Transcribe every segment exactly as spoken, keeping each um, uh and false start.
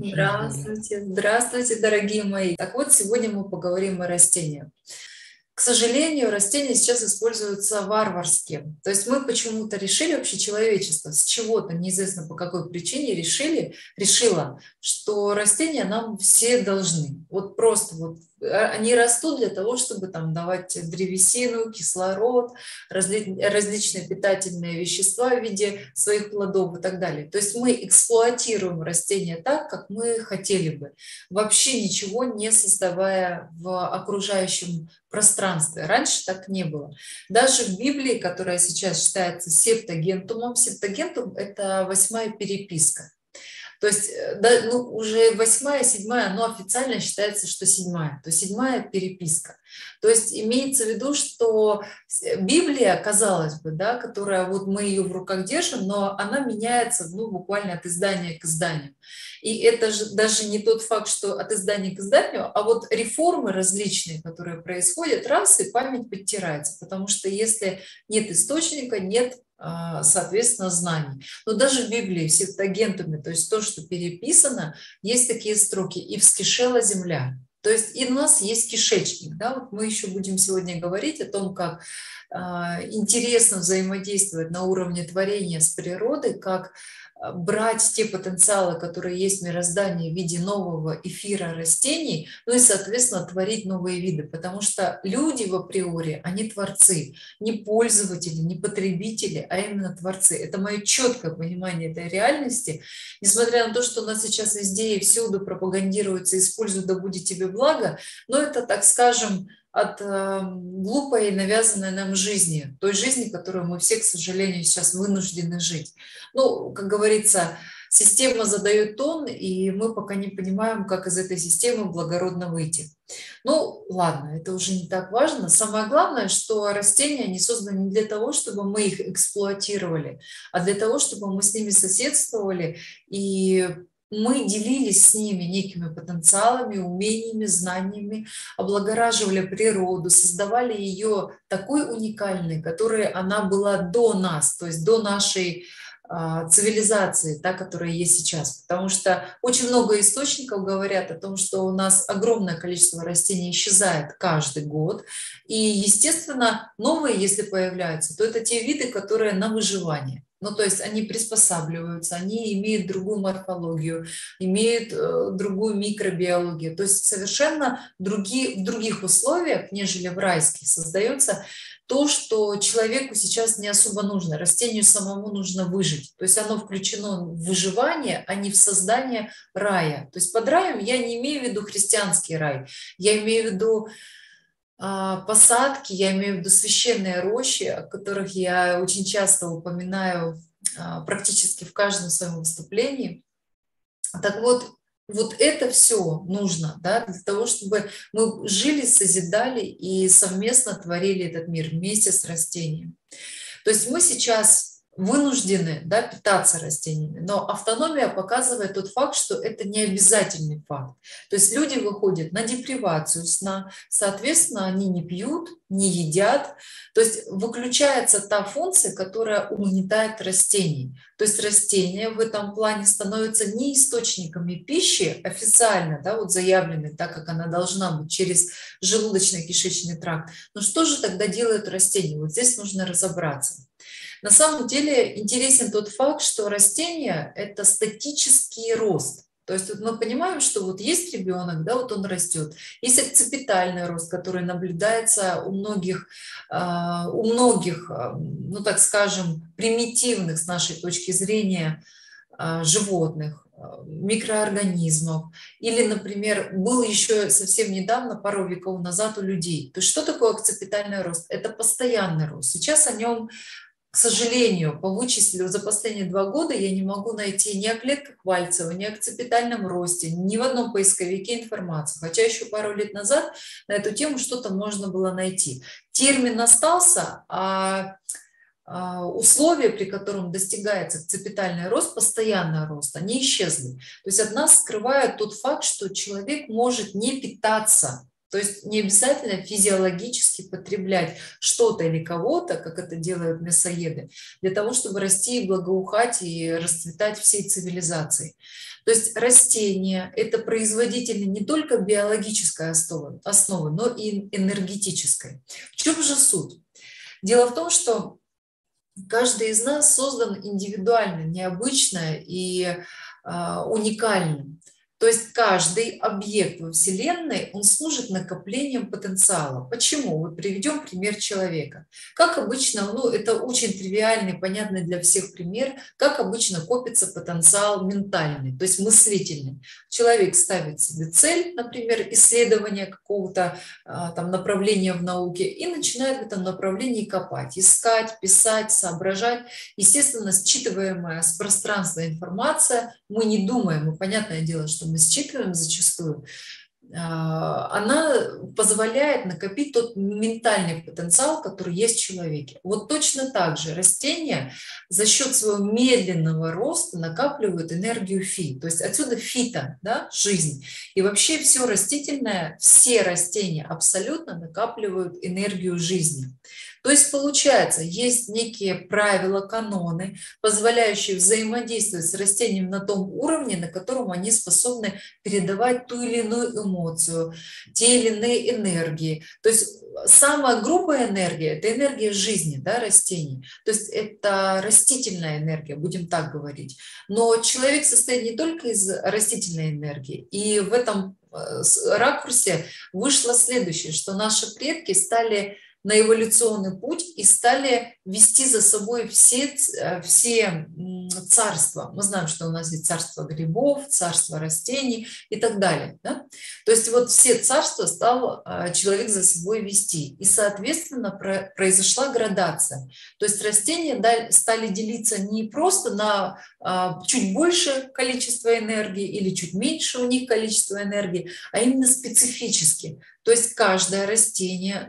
Очень здорово. Здравствуйте, здравствуйте, дорогие мои. Так вот, сегодня мы поговорим о растениях. К сожалению, растения сейчас используются варварски. То есть мы почему-то решили, вообще человечество, с чего-то, неизвестно по какой причине, решили, решило, что растения нам все должны. Вот просто вот а, они растут для того, чтобы там давать древесину, кислород, разли- различные питательные вещества в виде своих плодов и так далее. То есть мы эксплуатируем растения так, как мы хотели бы, вообще ничего не создавая в окружающем пространстве. Раньше так не было. Даже в Библии, которая сейчас считается септагентумом, септагентум– это восьмая переписка. То есть э, да, ну, уже восьмая, седьмая, но официально считается, что седьмая. То есть седьмая переписка. То есть имеется в виду, что Библия, казалось бы, да, которая вот мы ее в руках держим, но она меняется ну, буквально от издания к изданию. И это же даже не тот факт, что от издания к изданию, а вот реформы различные, которые происходят, раз и память подтирается. Потому что если нет источника, нет а, соответственно, знаний. Но даже в Библии, в септагентуме, то есть то, что переписано, есть такие строки «И вскишела земля». То есть и у нас есть кишечник. Да? Вот мы еще будем сегодня говорить о том, как а, интересно взаимодействовать на уровне творения с природой, как а, брать те потенциалы, которые есть в мироздании в виде нового эфира растений, ну и, соответственно, творить новые виды. Потому что люди в априори, они творцы, не пользователи, не потребители, а именно творцы. Это мое четкое понимание этой реальности. Несмотря на то, что у нас сейчас везде и всюду пропагандируется «используй, да будет тебе благо», но это, так скажем, от э, глупой навязанной нам жизни, той жизни, которую мы все, к сожалению, сейчас вынуждены жить. Ну, как говорится, система задает тон, и мы пока не понимаем, как из этой системы благородно выйти. Ну, ладно, это уже не так важно. Самое главное, что растения, они созданы не для того, чтобы мы их эксплуатировали, а для того, чтобы мы с ними соседствовали, и мы делились с ними некими потенциалами, умениями, знаниями, облагораживали природу, создавали ее такой уникальной, которой она была до нас, то есть до нашей а, цивилизации, та, которая есть сейчас. Потому что очень много источников говорят о том, что у нас огромное количество растений исчезает каждый год. И, естественно, новые, если появляются, то это те виды, которые на выживание. Ну, то есть они приспосабливаются, они имеют другую морфологию, имеют э, другую микробиологию. То есть совершенно другие, в других условиях, нежели в райских, создается то, что человеку сейчас не особо нужно. Растению самому нужно выжить. То есть оно включено в выживание, а не в создание рая. То есть под раем я не имею в виду христианский рай, я имею в виду а, посадки, я имею в виду священные рощи, о которых я очень часто упоминаю а, практически в каждом своем выступлении. Так вот, вот это все нужно, да, для того, чтобы мы жили, созидали и совместно творили этот мир вместе с растением. То есть мы сейчас вынуждены, да, питаться растениями, но автономия показывает тот факт, что это не обязательный факт. То есть люди выходят на депривацию сна, соответственно, они не пьют, не едят, то есть выключается та функция, которая угнетает растений. То есть растения в этом плане становятся не источниками пищи официально, да, вот заявленной, так как она должна быть через желудочно-кишечный тракт. Но что же тогда делают растения? Вот здесь нужно разобраться. На самом деле интересен тот факт, что растение– это статический рост. То есть вот мы понимаем, что вот есть ребенок, да, вот он растет. Есть акципитальный рост, который наблюдается у многих, а, у многих, а, ну так скажем, примитивных с нашей точки зрения а, животных, а, микроорганизмов. Или, например, был еще совсем недавно, пару веков назад у людей. То есть что такое акципитальный рост? Это постоянный рост. Сейчас о нем, к сожалению, по вычислу за последние два года я не могу найти ни о клетках Вальцева, ни о акципитальном росте, ни в одном поисковике информации. Хотя еще пару лет назад на эту тему что-то можно было найти. Термин остался, а а, условия, при котором достигается акципитальный рост, постоянный рост, они исчезли. То есть от нас скрывают тот факт, что человек может не питаться То есть не обязательно физиологически потреблять что-то или кого-то, как это делают мясоеды, для того, чтобы расти, благоухать и расцветать всей цивилизацией. То есть растения – это производители не только биологической основы, основы, но и энергетической. В чем же суть? Дело в том, что каждый из нас создан индивидуально, необычно и а, уникально. То есть каждый объект во Вселенной, он служит накоплением потенциала. Почему? Вот приведем пример человека. Как обычно, ну это очень тривиальный, понятный для всех пример, как обычно копится потенциал ментальный, то есть мыслительный. Человек ставит себе цель, например, исследования какого-то а, там направления в науке и начинает в этом направлении копать, искать, писать, соображать. Естественно, считываемая с пространства информация, мы не думаем, и понятное дело, что мы считываем зачастую, она позволяет накопить тот ментальный потенциал, который есть в человеке. Вот точно так же растения за счет своего медленного роста накапливают энергию фи. То есть отсюда фита, да, жизнь. И вообще все растительное, все растения абсолютно накапливают энергию жизни. То есть получается, есть некие правила, каноны, позволяющие взаимодействовать с растением на том уровне, на котором они способны передавать ту или иную эмоцию, те или иные энергии. То есть самая грубая энергия – это энергия жизни, да, растений. То есть это растительная энергия, будем так говорить. Но человек состоит не только из растительной энергии. И в этом ракурсе вышло следующее, что наши предки стали на эволюционный путь и стали вести за собой все, все царства. Мы знаем, что у нас есть царство грибов, царство растений и так далее. Да? То есть вот все царства стал человек за собой вести. И, соответственно, произошла градация. То есть растения стали делиться не просто на чуть больше количество энергии или чуть меньше у них количество энергии, а именно специфически. То есть каждое растение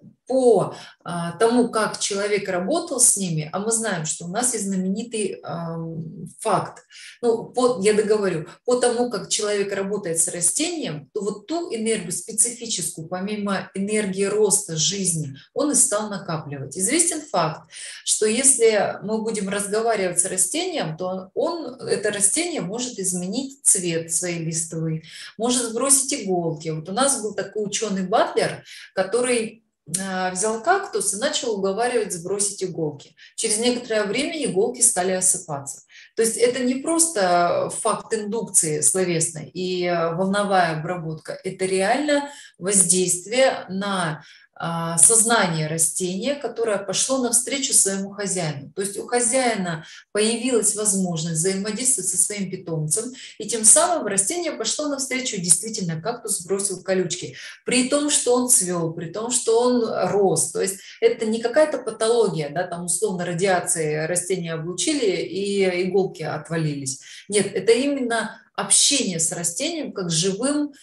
по а, тому, как человек работал с ними, а мы знаем, что у нас есть знаменитый а, факт, ну, по, я договорю, по тому, как человек работает с растением, то вот ту энергию специфическую, помимо энергии роста жизни, он и стал накапливать. Известен факт, что если мы будем разговаривать с растением, то он, это растение может изменить цвет своей листвы, может сбросить иголки. Вот у нас был такой ученый Батлер, который взял кактус и начал уговаривать сбросить иголки. Через некоторое время иголки стали осыпаться. То есть это не просто факт индукции словесной и волновая обработка, это реально воздействие на сознание растения, которое пошло навстречу своему хозяину. То есть у хозяина появилась возможность взаимодействовать со своим питомцем, и тем самым растение пошло навстречу, действительно, кактус сбросил колючки, при том, что он цвел, при том, что он рос. То есть это не какая-то патология, да, там условно радиации растения облучили и иголки отвалились. Нет, это именно общение с растением как живым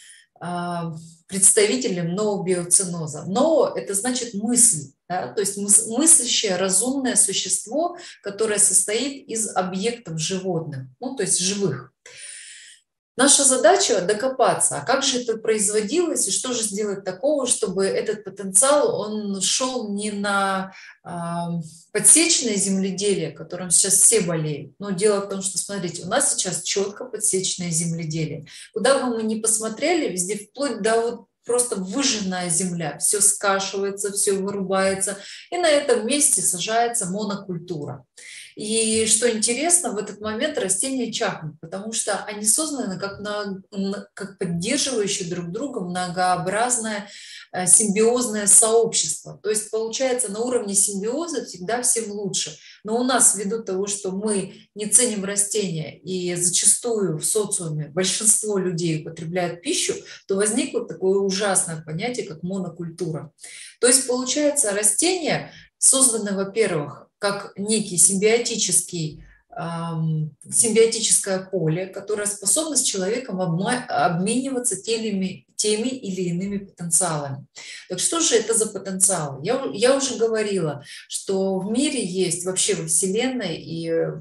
представителем нообиоценоза. Но это значит мысль, да? То есть мыслящее разумное существо, которое состоит из объектов животных, ну то есть живых. Наша задача докопаться, а как же это производилось и что же сделать такого, чтобы этот потенциал, он шел не на э, подсечное земледелие, которым сейчас все болеют. Но дело в том, что, смотрите, у нас сейчас четко подсечное земледелие. Куда бы мы ни посмотрели, везде вплоть до вот просто выжженная земля, все скашивается, все вырубается, и на этом месте сажается монокультура. И что интересно, в этот момент растения чахнут, потому что они созданы как, на, как поддерживающие друг друга многообразное симбиозное сообщество. То есть получается, на уровне симбиоза всегда всем лучше. Но у нас, ввиду того, что мы не ценим растения и зачастую в социуме большинство людей употребляют пищу, то возникло такое ужасное понятие, как монокультура. То есть получается, растения созданы, во-первых, как некий симбиотический, эм, симбиотическое поле, которое способно с человеком обмениваться теми, теми или иными потенциалами. Так что же это за потенциалы? Я, я уже говорила, что в мире есть вообще во Вселенной и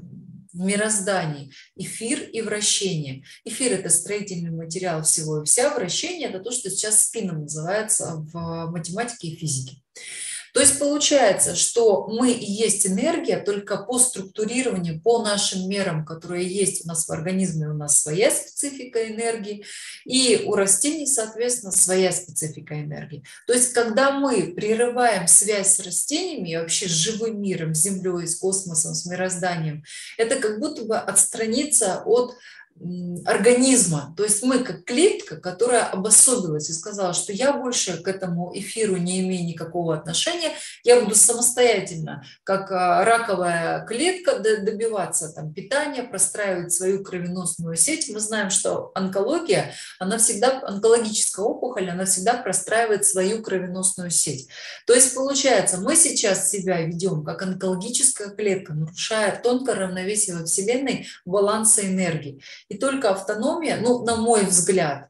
в мироздании эфир и вращение. Эфир – это строительный материал всего и вся, вращение – это то, что сейчас спином называется в математике и физике. То есть получается, что мы и есть энергия, только по структурированию, по нашим мерам, которые есть у нас в организме, у нас своя специфика энергии, и у растений, соответственно, своя специфика энергии. То есть когда мы прерываем связь с растениями и вообще с живым миром, с Землей, с космосом, с мирозданием, это как будто бы отстраниться от организма. То есть мы как клетка, которая обособилась и сказала, что я больше к этому эфиру не имею никакого отношения, я буду самостоятельно, как раковая клетка, добиваться там питания, простраивать свою кровеносную сеть. Мы знаем, что онкология, она всегда, онкологическая опухоль, она всегда простраивает свою кровеносную сеть. То есть получается, мы сейчас себя ведем как онкологическая клетка, нарушая тонкое равновесие во Вселенной баланса энергии. И только автономия, ну, на мой взгляд,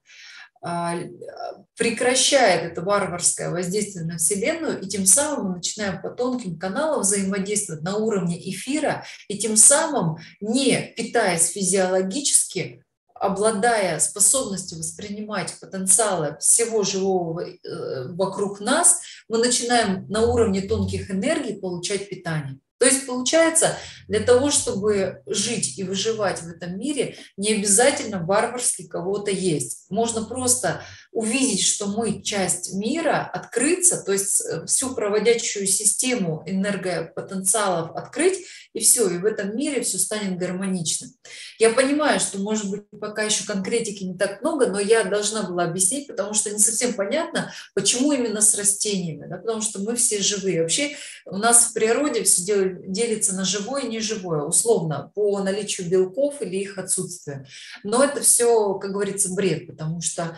прекращает это варварское воздействие на Вселенную, и тем самым мы начинаем по тонким каналам взаимодействовать на уровне эфира, и тем самым, не питаясь физиологически, обладая способностью воспринимать потенциалы всего живого вокруг нас, мы начинаем на уровне тонких энергий получать питание. То есть получается, для того, чтобы жить и выживать в этом мире, не обязательно варварски кого-то есть. Можно просто увидеть, что мы часть мира, открыться, то есть всю проводящую систему энергопотенциалов открыть, и все, и в этом мире все станет гармоничным. Я понимаю, что, может быть, пока еще конкретики не так много, но я должна была объяснить, потому что не совсем понятно, почему именно с растениями, да, потому что мы все живые. Вообще у нас в природе все делится на живое и неживое, условно, по наличию белков или их отсутствию. Но это все, как говорится, бред, потому что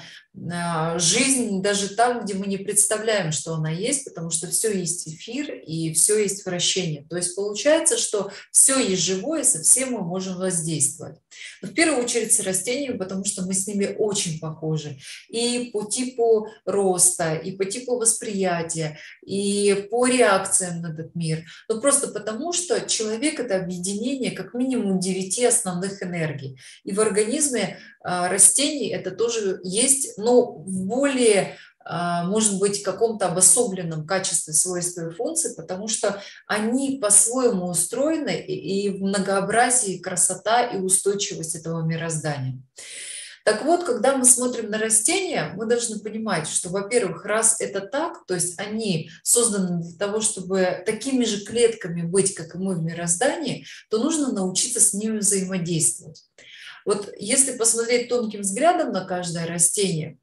жизнь даже там, где мы не представляем, что она есть, потому что все есть эфир и все есть вращение. То есть получается, что все есть живое, со всем мы можем воздействовать. Но в первую очередь с растениями, потому что мы с ними очень похожи. И по типу роста, и по типу восприятия, и по реакциям на этот мир. Но просто потому, что человек – это объединение как минимум девяти основных энергий. И в организме растений это тоже есть, но в более, может быть, каком-то обособленном качестве, свойства и функции, потому что они по-своему устроены, и в многообразии красота и устойчивость этого мироздания. Так вот, когда мы смотрим на растения, мы должны понимать, что, во-первых, раз это так, то есть они созданы для того, чтобы такими же клетками быть, как и мы в мироздании, то нужно научиться с ними взаимодействовать. Вот если посмотреть тонким взглядом на каждое растение,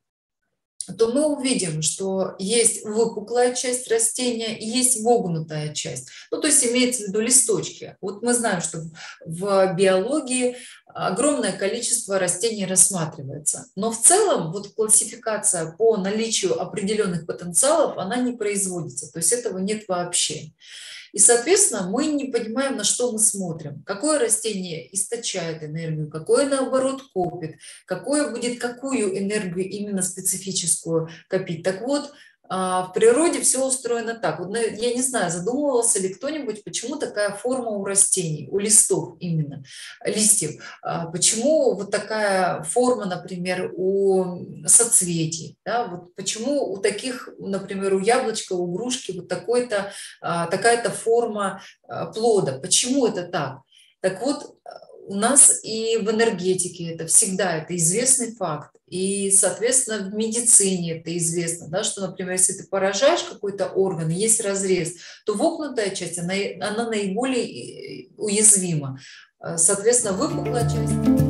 то мы увидим, что есть выпуклая часть растения и есть вогнутая часть. Ну, то есть имеется в виду листочки. Вот мы знаем, что в биологии огромное количество растений рассматривается. Но в целом вот классификация по наличию определенных потенциалов, она не производится. То есть этого нет вообще. И, соответственно, мы не понимаем, на что мы смотрим. Какое растение источает энергию, какое, наоборот, копит, какое будет какую энергию именно специфическую копить. Так вот, в природе все устроено так. Вот, я не знаю, задумывался ли кто-нибудь, почему такая форма у растений, у листов именно, листьев. Почему вот такая форма, например, у соцветий. Да? Вот почему у таких, например, у яблочка, у грушки вот такой-то, такая-то форма плода. Почему это так? Так вот, у нас и в энергетике это всегда, это известный факт. И, соответственно, в медицине это известно, да, что, например, если ты поражаешь какой-то орган, есть разрез, то вогнутая часть, она, она наиболее уязвима. Соответственно, выпуклая часть...